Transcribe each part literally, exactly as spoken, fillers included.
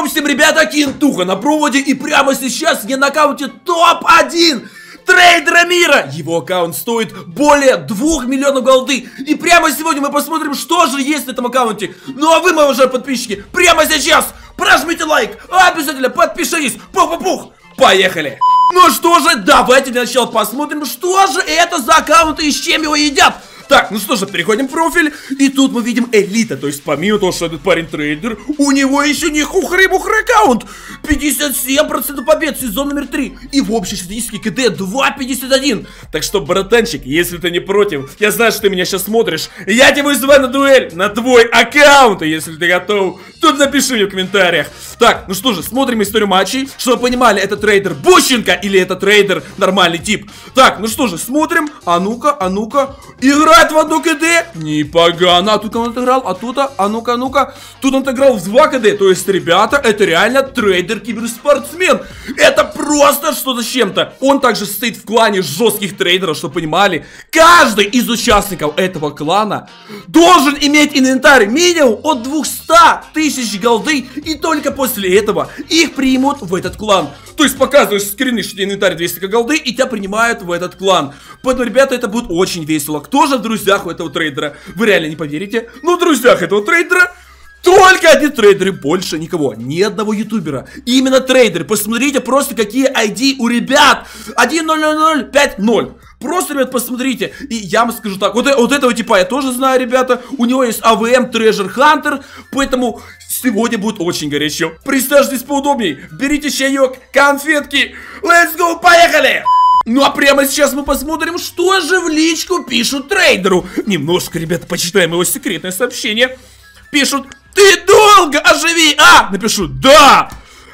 всем, ребята, Кинтуха на проводе, и прямо сейчас я на аккаунте топ один трейдера мира. Его аккаунт стоит более двух миллионов голды. И прямо сегодня мы посмотрим, что же есть на этом аккаунте. Ну а вы, мои уважаемые подписчики, прямо сейчас прожмите лайк, обязательно подпишитесь. Пух-пух-пух, поехали. Ну что же, давайте для начала посмотрим, что же это за аккаунт и с чем его едят. Так, ну что же, переходим в профиль, и тут мы видим элита, то есть помимо того, что этот парень трейдер, у него еще не хухры-мухры аккаунт. пятьдесят семь процентов побед, сезон номер три, и в общей статистике КД два пятьдесят один. Так что, братанчик, если ты не против, я знаю, что ты меня сейчас смотришь, я тебя вызываю на дуэль, на твой аккаунт, и если ты готов, тут напиши мне в комментариях. Так, ну что же, смотрим историю матчей, чтобы вы понимали, это трейдер Бущенко или это трейдер нормальный тип. Так, ну что же, смотрим, а ну-ка, а ну-ка, игра в одну КД, непогано. А тут он отыграл, а тут, а ну-ка, а ну-ка. Тут он отыграл в два КД. То есть, ребята, это реально трейдер-киберспортсмен. Это просто что-то с чем-то. Он также стоит в клане жестких трейдеров, чтобы понимали. Каждый из участников этого клана должен иметь инвентарь минимум от двухсот тысяч голды. И только после этого их примут в этот клан. То есть показываешь скрины, что инвентарь двести голды, и тебя принимают в этот клан. Поэтому, ребята, это будет очень весело. Кто же в друзьях у этого трейдера? Вы реально не поверите. Но в друзьях этого трейдера только одни трейдеры, больше никого. Ни одного ютубера. И именно трейдеры. Посмотрите просто, какие ай ди у ребят. один ноль ноль ноль пять ноль. Просто, ребят, посмотрите. И я вам скажу так. Вот, вот этого типа я тоже знаю, ребята. У него есть эй ви эм Treasure Hunter. Поэтому сегодня будет очень горячо. Присаживайтесь поудобней. Берите чаек, конфетки. Let's go, поехали! Ну а прямо сейчас мы посмотрим, что же в личку пишут трейдеру. Немножко, ребята, почитаем его секретное сообщение. Пишут: ты долго оживи, а? Напишу: да.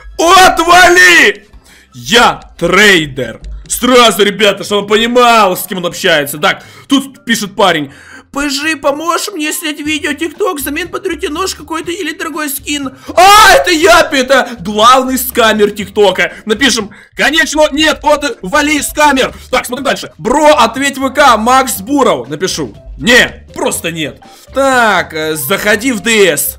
Отвали! Я трейдер. Сразу, ребята, чтобы он понимал, с кем он общается. Так, тут пишет парень: Пыжи, поможешь мне снять видео ТикТок, взамен подарите нож какой-то или дорогой скин. А, это Япи, это главный скамер ТикТока. Напишем: конечно, нет, вот, вали скамер. Так, смотрим дальше. Бро, ответь ВК, Макс Буров. Напишу: нет, просто нет. Так, заходи в ДС.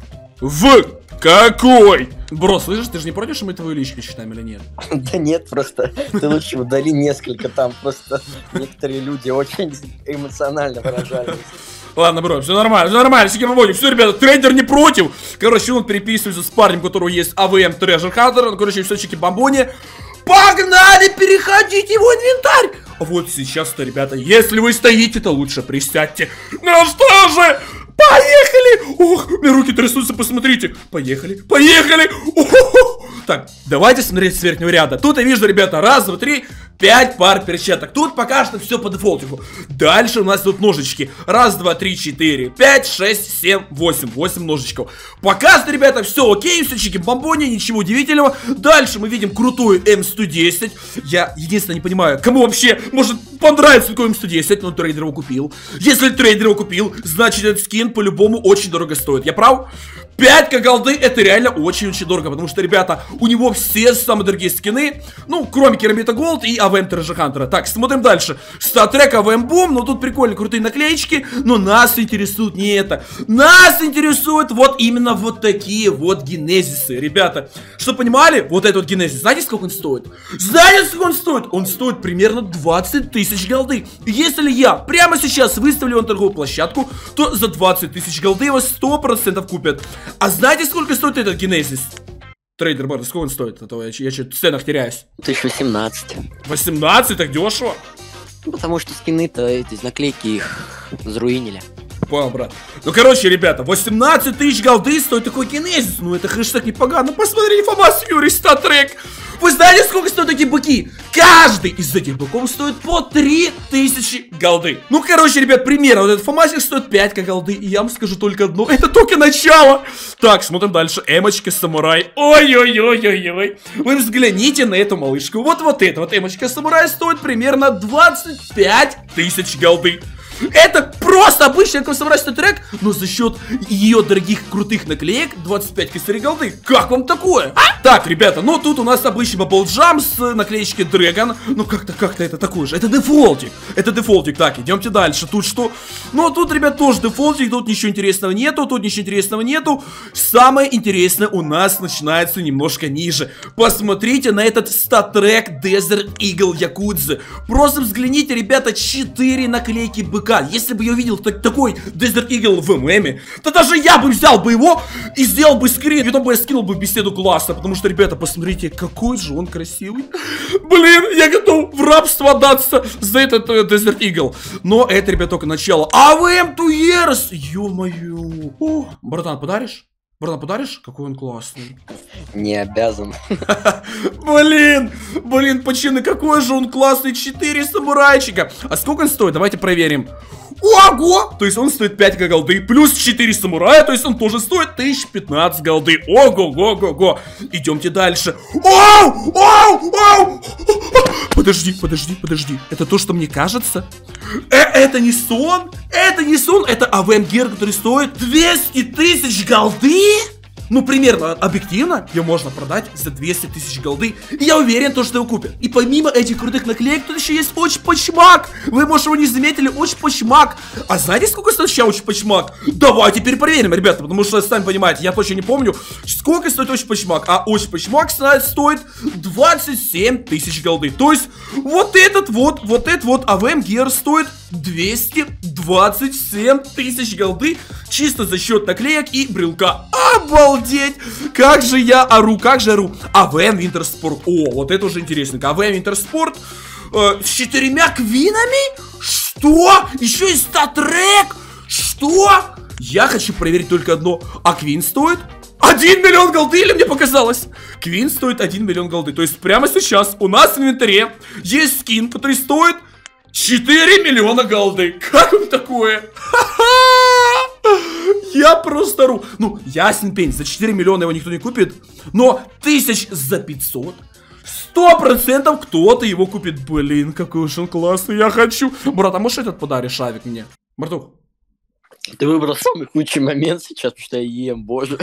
В какой? Бро, слышишь, ты же не против, что мы твою личку читаем или нет? Да нет, просто ты лучше удали несколько, там просто некоторые люди очень эмоционально выражались. Ладно, бро, все нормально, все нормально, все, все, ребята, трейдер не против. Короче, он переписывается с парнем, у которого есть эй ви эм Treasure Hunter. Ну, короче, все чики-бомбони. Погнали, переходите его инвентарь. А вот сейчас-то, ребята, если вы стоите, то лучше присядьте. Ну что же, поехали! Ох, у меня руки трясутся, посмотрите. Поехали, поехали! О-хо-хо. Так, давайте смотреть с верхнего ряда. Тут я вижу, ребята, раз, два, три, пять пар перчаток. Тут пока что все по дефолтику. Дальше у нас тут ножички. Раз, два, три, четыре, пять, шесть, семь, восемь. восемь ножичков. Пока что, ребята, все окей, все чики-бомбони, ничего удивительного. Дальше мы видим крутую эм сто десять. Я единственное не понимаю, кому вообще может понравиться такой эм сто десять, но трейдер его купил. Если трейдер его купил, значит этот скин по-любому очень дорого стоит. Я прав? пять ка голды это реально очень-очень дорого, потому что, ребята, у него все самые дорогие скины, ну, кроме Керамита Голд и эй ви эм Treasure Hunter. Так, смотрим дальше. Статрек эй ви эм Boom, ну тут прикольные крутые наклеечки, но нас интересует не это. Нас интересует вот именно вот такие вот генезисы, ребята. Что понимали, вот этот вот генезис, знаете, сколько он стоит? Знаете, сколько он стоит? Он стоит примерно двадцать тысяч голды. Если я прямо сейчас выставлю на торговую площадку, то за двадцать тысяч голды его сто процентов купят. А знаете, сколько стоит этот генезис? Трейдер, бар, сколько он стоит? А то я, я что-то в ценах теряюсь. тысяча восемнадцать. восемнадцать? Так дешево? Ну, потому что скины-то, эти наклейки их заруинили. Понял, брат. Ну, короче, ребята, восемнадцать тысяч голды стоит такой генезис. Ну, это хэштег непогано. Посмотрите, Фомас Фьюри, статрек. Вы знаете, сколько стоят такие быки? Каждый из этих быков стоит по три тысячи голды. Ну, короче, ребят, примерно, вот этот фомасик стоит пять ка голды. И я вам скажу только одно, это только начало. Так, смотрим дальше. Эмочка самурай. Ой-ой-ой-ой-ой. Вы взгляните на эту малышку. Вот вот эта вот эмочка самурай стоит примерно двадцать пять тысяч голды. Это просто обычный самурай статрек, но за счет ее дорогих крутых наклеек двадцать пять косарей голды. Как вам такое? А? Так, ребята, ну тут у нас обычный баблджам с наклеечкой Dragon. Ну как-то, как-то это такое же. Это дефолтик. Это дефолтик. Так, идемте дальше. Тут что? Ну тут, ребят, тоже дефолтик. Тут ничего интересного нету. Тут ничего интересного нету. Самое интересное у нас начинается немножко ниже. Посмотрите на этот статрек Desert Eagle Якудзы. Просто взгляните, ребята, четыре наклейки быка. Если бы я увидел так, такой Desert Eagle в ММе, то даже я бы взял бы его и сделал бы скрин, и потом бы я скинул бы беседу класса. Потому что, ребята, посмотрите, какой же он красивый. Блин, я готов в рабство отдаться за этот uh, Desert Eagle. Но это, ребята, только начало. А ви эм two years! Ё-моё. О, братан, подаришь? Братан, подаришь? Какой он классный. Не обязан. Блин, блин, почему, какой же он классный. Четыре самурайчика. А сколько он стоит? Давайте проверим. Ого! То есть он стоит пять голды. Плюс четыре самурая. То есть он тоже стоит тысяча пятнадцать голды. Ого-го-го-го. Идемте дальше. Оу! Оу! Оу! Подожди, подожди, подожди. Это то, что мне кажется? Э, это не сон? Это не сон. Это эй ви эм Gear, который стоит двести тысяч голды? Ну, примерно, объективно, ее можно продать за двести тысяч голды. И я уверен, то, что его купят. И помимо этих крутых наклеек, тут еще есть Очпочмак. Вы, может, его не заметили, Очпочмак. А знаете, сколько стоит сейчас Очпочмак? Давайте теперь проверим, ребята, потому что, сами понимаете, я точно не помню, сколько стоит Очпочмак. А Очпочмак стоит двадцать семь тысяч голды. То есть, вот этот вот, вот этот вот эй ви эм Gear стоит двести двадцать семь тысяч голды. Чисто за счет наклеек и брелка. Обалдеть! Как же я ору, как же ору. эй ви эм Winter Sport. О, вот это уже интересно. эй ви эм Winter Sport э, с четырьмя квинами? Что? Еще и статрек? Что? Я хочу проверить только одно. А квин стоит один миллион голды, или мне показалось? Квин стоит один миллион голды. То есть прямо сейчас у нас в инвентаре есть скин, который стоит четыре миллиона голды. Как вам такое? Я просто ру. Ну, ясен пень, за четыре миллиона его никто не купит. Но тысяч за пятьсот сто процентов кто-то его купит. Блин, какой уж он классный, я хочу. Брат, а можешь этот подаришь, Авик, мне? Братух. Ты выбрал самый худший момент сейчас, потому что я ем, боже.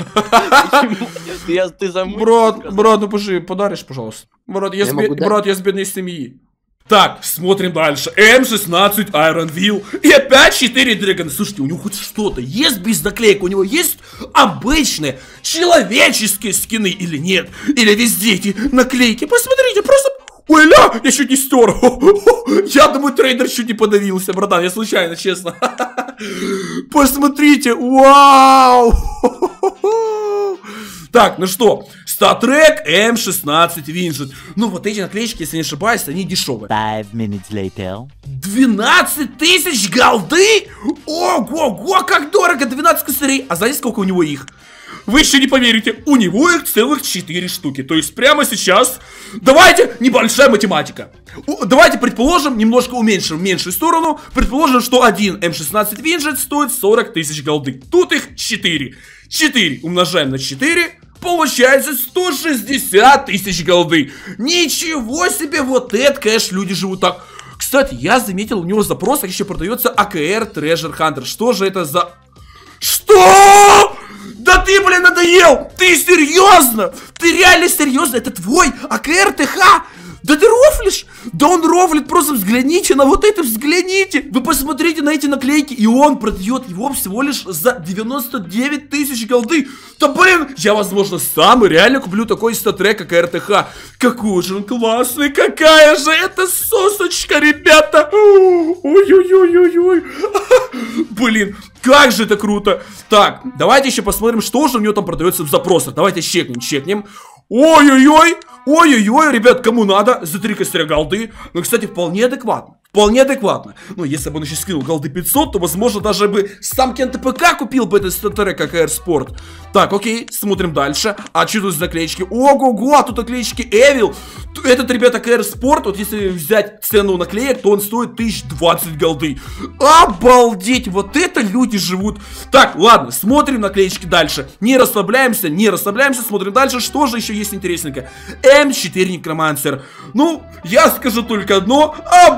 Ты замучил. Брат, брат, ну пожи, подаришь, пожалуйста. Брат, я с бедной семьи. Так, смотрим дальше. эм шестнадцать Iron Will. И опять четыре Dragon. Слушайте, у него хоть что-то есть без наклеек? У него есть обычные человеческие скины или нет? Или везде эти наклейки? Посмотрите, просто... Ой, ля, я чуть не стер. Я думаю, трейдер чуть не подавился, братан. Я случайно, честно. Посмотрите, вау. Так, ну что, статрек эм шестнадцать Винжет. Ну вот эти наклеечки, если не ошибаюсь, они дешевые. Five minutes later. двенадцать тысяч голды? Ого-го, как дорого, двенадцать косарей. А знаете, сколько у него их? Вы еще не поверите, у него их целых четыре штуки. То есть прямо сейчас, давайте, небольшая математика. Давайте предположим, немножко уменьшим в меньшую сторону. Предположим, что один эм шестнадцать Винжет стоит сорок тысяч голды. Тут их четыре. четыре умножаем на четыре. Получается сто шестьдесят тысяч голды. Ничего себе, вот это, конечно, люди живут так. Кстати, я заметил, у него в запросах еще продается эй кей эр Treasure Hunter. Что же это за... Что? Да ты, блин, надоел! Ты серьезно? Ты реально серьезно? Это твой эй кей эр тэ ха? Да ты рофлишь? Да он рофлит, просто взгляните на вот это, взгляните. Вы посмотрите на эти наклейки, и он продает его всего лишь за девяносто девять тысяч голды. Да блин, я, возможно, сам и реально куплю такой статрек, как эй эр тэ ха. Какой же он классный, какая же это сосочка, ребята. Ой-ой-ой-ой-ой. Блин, как же это круто. Так, давайте еще посмотрим, что же у него там продается в запросах. Давайте чекнем, чекнем. Ой-ой-ой, ой-ой-ой, ребят, кому надо, за три косаря голды. Ну, кстати, вполне адекватно. Вполне адекватно. Ну, если бы он еще скинул голды пятьсот, то, возможно, даже бы сам Кен тэ пэ ка купил бы этот статрек, как эй эр Sport. Так, окей, смотрим дальше. А что тут за наклеечки? Ого-го, а тут наклеечки Evil. Этот, ребята, эй эр Sport, вот если взять цену наклеек, то он стоит тысяча двадцать голды. Обалдеть, вот это люди живут. Так, ладно, смотрим наклеечки дальше. Не расслабляемся, не расслабляемся, смотрим дальше. Что же еще есть интересненько? эм четыре Necromancer. Ну, я скажу только одно. Обалдеть.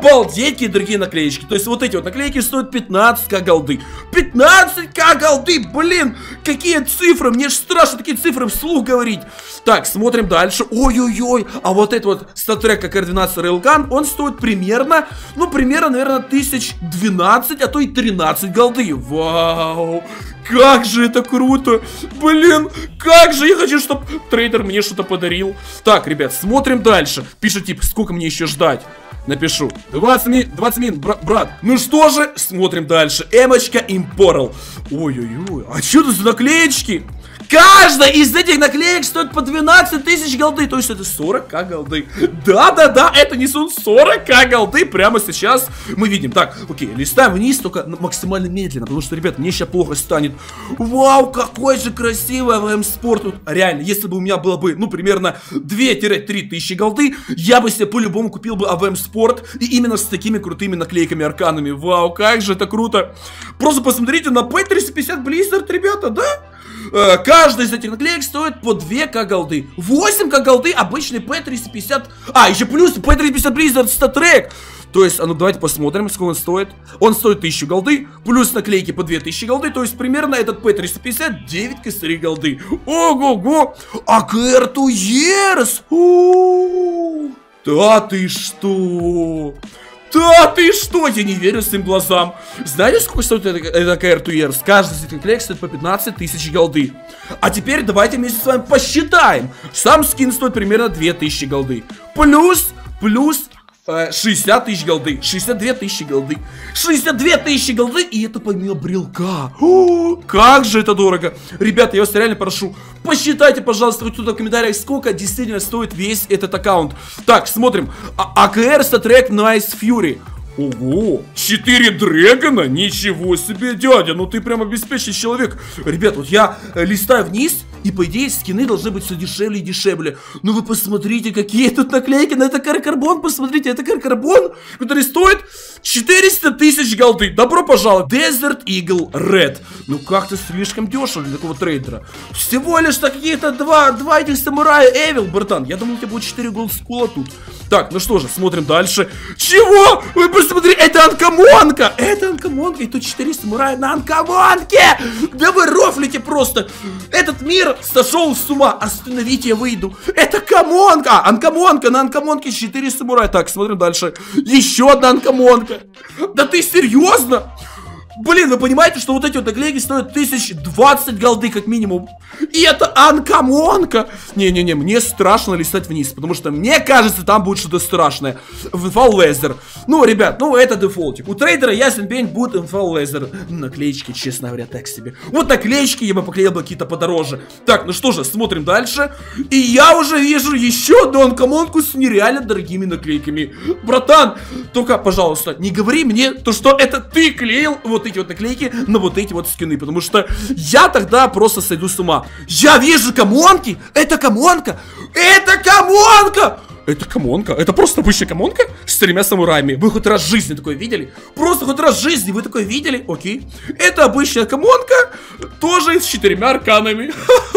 офигеть, какие дорогие наклеечки. То есть вот эти вот наклейки стоят пятнадцать тысяч голды. пятнадцать тысяч голды, блин, какие цифры, мне же страшно такие цифры вслух говорить. Так, смотрим дальше. Ой-ой-ой, а вот этот вот статрек как эр двенадцать Railgun, он стоит примерно, ну, примерно, наверное, тысяч двенадцать, а то и тринадцать голды. Вау, как же это круто. Блин, как же я хочу, чтобы трейдер мне что-то подарил. Так, ребят, смотрим дальше. Пишет тип, сколько мне еще ждать. Напишу. двадцать минут, двадцать минут, бра брат. Ну что же, смотрим дальше. Эмочка Импорал. Ой-ой-ой, а что это за наклеечки? Каждая из этих наклеек стоит по двенадцать тысяч голды. То есть это сорок тысяч голды. Да-да-да, это несут сорок тысяч голды. Прямо сейчас мы видим. Так, окей, листаем вниз, только максимально медленно. Потому что, ребят, мне сейчас плохо станет. Вау, какой же красивый АВМ Спорт. Вот, реально, если бы у меня было бы, ну, примерно две-три тысячи голды, я бы себе по-любому купил бы АВМ Спорт. И именно с такими крутыми наклейками, арканами. Вау, как же это круто. Просто посмотрите на пэ триста пятьдесят Blizzard, ребята, да? Каждая из этих наклеек стоит по две тысячи голды. восемь тысяч голды обычный пэ триста пятьдесят. А, еще плюс пэ триста пятьдесят Blizzard статрек. То есть, а ну давайте посмотрим, сколько он стоит. Он стоит тысячу голды, плюс наклейки по две тысячи голды. То есть, примерно этот пэ триста пятьдесят девять косарей голды. Ого-го! А кей ар два Years! Да ты что? Да ты что? Я не верю своим глазам. Знаете, сколько стоит эта, эта кей ар два Years? Каждый из этих наклеек стоит по пятнадцать тысяч голды. А теперь давайте вместе с вами посчитаем. Сам скин стоит примерно две тысячи голды. Плюс, плюс шестьдесят тысяч голды. шестьдесят две тысячи голды. шестьдесят две тысячи голды, и это помимо брелка. О, как же это дорого. Ребята, я вас реально прошу, посчитайте, пожалуйста, вот тут в комментариях, сколько действительно стоит весь этот аккаунт. Так, смотрим. а АКР статрек Nice Fury. Ого, четыре дрэгона? Ничего себе, дядя, ну ты прям обеспеченный человек. Ребят, вот я э, листаю вниз, и по идее скины должны быть все дешевле и дешевле. Ну вы посмотрите, какие тут наклейки на это карбон. Посмотрите, это карбон, который стоит четыреста тысяч голды. Добро пожаловать. Desert Eagle Red. Ну как-то слишком дешево для такого трейдера. Всего лишь какие-то два, два этих самурая Эвил, братан. Я думал, у тебя будет четыре голдскула тут. Так, ну что же, смотрим дальше. Чего? Вы посмотрите, это анкамонка. Это анкамонка, и тут четыре самурая на анкамонке. Да вы рофлите просто. Этот мир сошел с ума. Остановите, я выйду. Это камонка. А, анкамонка, на анкамонке четыре самурая. Так, смотрим дальше. Еще одна анкамонка. Да ты серьезно? Блин, вы понимаете, что вот эти вот наклейки стоят тысяч двадцать голды как минимум. И это анкамонка. Не-не-не, мне страшно листать вниз, потому что мне кажется, там будет что-то страшное. Инфал лезер. Ну, ребят, ну это дефолтик. У трейдера ясен пень будет инфал лезер. Наклеечки, честно говоря, так себе. Вот наклеечки я бы поклеил бы какие-то подороже. Так, ну что же, смотрим дальше. И я уже вижу еще одну анкамонку с нереально дорогими наклейками. Братан, только, пожалуйста, не говори мне то, что это ты клеил вот эти вот наклейки на вот эти вот скины, потому что я тогда просто сойду с ума. Я вижу камонки. Это камонка. Это камонка. Это камонка. Это просто обычная камонка с тремя самураями. Вы хоть раз в жизни такое видели? Просто хоть раз в жизни вы такое видели? Окей. Это обычная камонка, тоже с четырьмя арканами.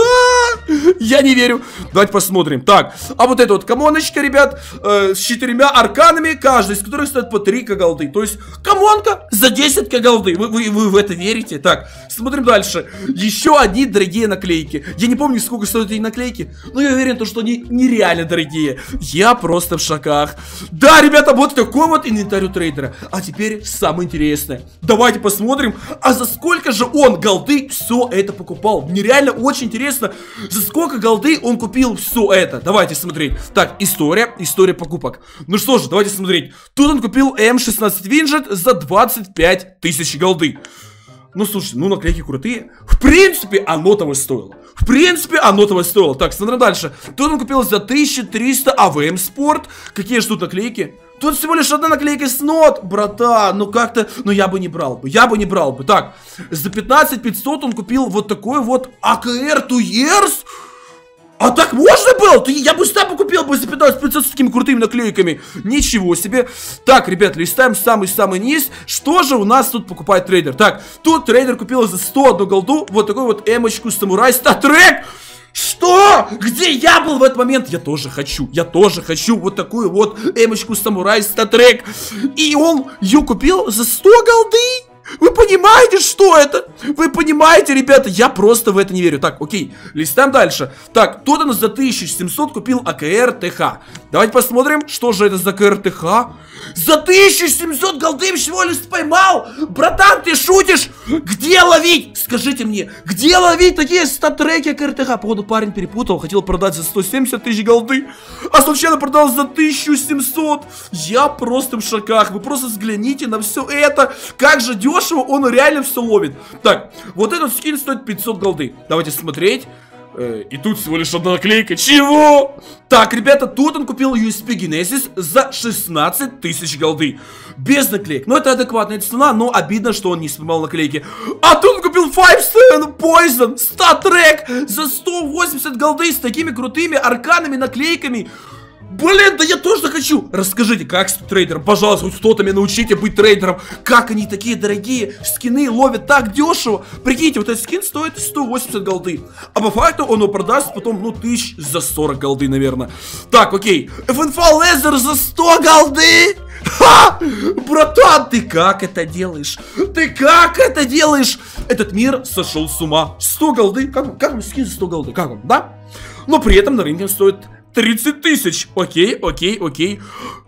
Я не верю. Давайте посмотрим. Так, а вот эта вот камоночка, ребят, э, с четырьмя арканами, каждый из которых стоит по три тысячи голды. То есть камонка за десять тысяч голды. Вы, вы, вы в это верите? Так, смотрим дальше. Еще одни дорогие наклейки. Я не помню, сколько стоят эти наклейки, но я уверен, что они нереально дорогие. Я просто в шоках. Да, ребята, вот такой вот инвентарь у трейдера. А теперь самое интересное. Давайте посмотрим, а за сколько же он голды все это покупал. Мне реально очень интересно, за сколько голды он купил все это. Давайте смотреть. Так, история, история покупок. Ну что же, давайте смотреть. Тут он купил эм шестнадцать Виджет за двадцать пять тысяч голды. Ну, слушайте, ну, наклейки крутые. В принципе, оно того стоило. В принципе, оно того стоило. Так, смотрим дальше. Тут он купил за тысячу триста АВМ Спорт. Какие же тут наклейки? Тут всего лишь одна наклейка с нот, братан. Ну, как-то, ну, я бы не брал бы. Я бы не брал бы. Так, за пятнадцать пятьсот он купил вот такой вот АКР два Years. А так можно было? Я бы сам купил бы за пятнадцать пятьсот с такими крутыми наклейками. Ничего себе. Так, ребят, листаем самый-самый низ. Что же у нас тут покупает трейдер? Так, тут трейдер купил за сто одну голду вот такой вот эмочку самурай статрек. Что? Где я был в этот момент? Я тоже хочу, я тоже хочу вот такую вот эмочку самурай статрек. И он ее купил за сто голды. Вы понимаете, что это? Вы понимаете, ребята? Я просто в это не верю. Так, окей, листаем дальше. Так, кто-то нас за тысячу семьсот купил АКР ТХ. Давайте посмотрим, что же это за АКР ТХ. За тысячу семьсот голды всего лишь поймал. Братан, ты шутишь? Где ловить? Скажите мне, где ловить такие стат-треки АКР ТХ? Походу парень перепутал, хотел продать за сто семьдесят тысяч голды, а случайно продал за тысячу семьсот. Я просто в шоках. Вы просто взгляните на все это. Как же дешево он реально все ловит. Так, вот этот скин стоит пятьсот голды. Давайте смотреть. Э, и тут всего лишь одна наклейка. Чего? Так, ребята, тут он купил ю эс пи Genesis за шестнадцать тысяч голды. Без наклеек. Ну, это адекватная цена, но обидно, что он не снимал наклейки. А тут он купил пять семь Poison стат-трек за сто восемьдесят голды с такими крутыми арканами, наклейками. Блин, да я тоже хочу. Расскажите, как стать трейдером? Пожалуйста, хоть кто-то меня научите быть трейдером. Как они такие дорогие скины ловят так дешево? Прикиньте, вот этот скин стоит сто восемьдесят голды. А по факту он его продаст потом, ну, тысяч за сорок голды, наверное. Так, окей. эф эн эф Laser за сто голды. Ха! Братан, ты как это делаешь? Ты как это делаешь? Этот мир сошел с ума. сто голды? Как, как он скин за сто голды? Как он, да? Но при этом на рынке он стоит тридцать тысяч. Окей, окей, окей.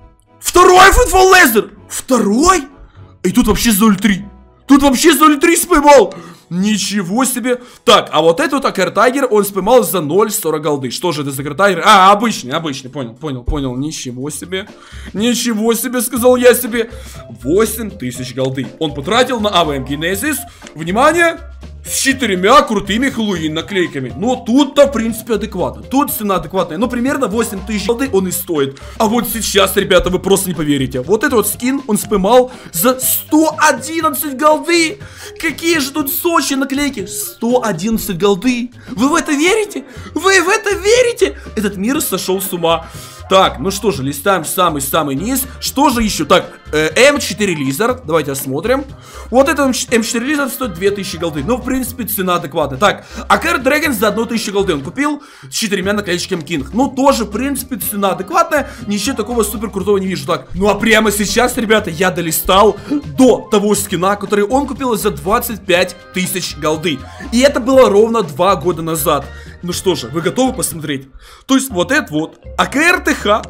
Второй эф эн эф Laser. Второй? И тут вообще Золь три. Тут вообще Золь три споймал. Ничего себе. Так, а вот этот АКР Тайгер он споймал за ноль сорок голды. Что же это за АКР Тайгер? А, обычный, обычный. Понял, понял, понял. Ничего себе. Ничего себе, сказал я себе. восемь тысяч голды. Он потратил на эй ви эм Genesis. Внимание. С четырьмя крутыми Хэллоуин наклейками. Но тут-то, в принципе, адекватно. Тут цена адекватная. Но примерно восемь тысяч голды он и стоит. А вот сейчас, ребята, вы просто не поверите. Вот этот вот скин он споймал за сто одиннадцать голды. Какие же тут Сочи наклейки? сто одиннадцать голды. Вы в это верите? Вы в это верите? Этот мир сошел с ума. Так, ну что же, листаем самый-самый низ. Что же еще? Так, э, эм четыре Lizard. Давайте осмотрим. Вот этот эм четыре Lizard стоит две тысячи голды. Ну, в принципе, цена адекватная. Так, АКР Dragon за одну тысячу голды он купил с четырьмя наклеечками King. Ну, тоже, в принципе, цена адекватная. Ничего такого супер крутого не вижу. Так, ну а прямо сейчас, ребята, я долистал до того скина, который он купил за двадцать пять тысяч голды. И это было ровно два года назад. Ну что же, вы готовы посмотреть? То есть вот этот вот АКР ТХ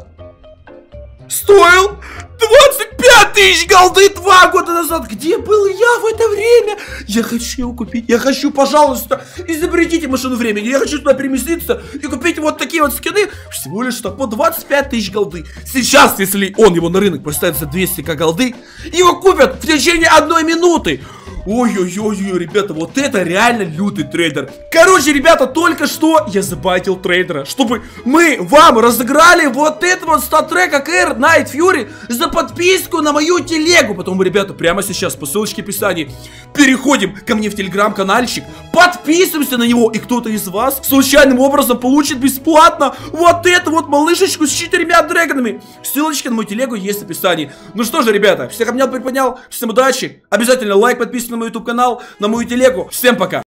стоил двадцать пять тысяч голды два года назад. Где был я в это время? Я хочу его купить. Я хочу, пожалуйста, изобретите машину времени. Я хочу туда переместиться и купить вот такие вот скины. Всего лишь что по двадцать пять тысяч голды. Сейчас, если он его на рынок поставит за двести тысяч голды, его купят в течение одной минуты. Ой-ой-ой, ребята, вот это реально лютый трейдер. Короче, ребята, только что я забайтил трейдера, чтобы мы вам разыграли вот этот вот стат-трек АКР Night Fury за подписку на мою телегу. Потом, ребята, прямо сейчас по ссылочке в описании переходим ко мне в телеграм-канальчик, подписываемся на него, и кто-то из вас случайным образом получит бесплатно вот эту вот малышечку с четырьмя дрэгонами. Ссылочка на мою телегу есть в описании. Ну что же, ребята, всех обнял, приподнял, всем удачи, обязательно лайк, подписывайтесь на мой ютуб канал, на мою телегу. Всем пока!